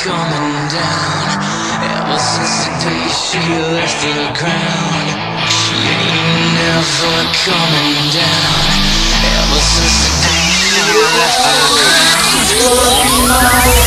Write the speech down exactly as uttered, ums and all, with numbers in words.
coming down. Ever since the day she left the ground, she ain't never coming down. Ever since the day she left the ground.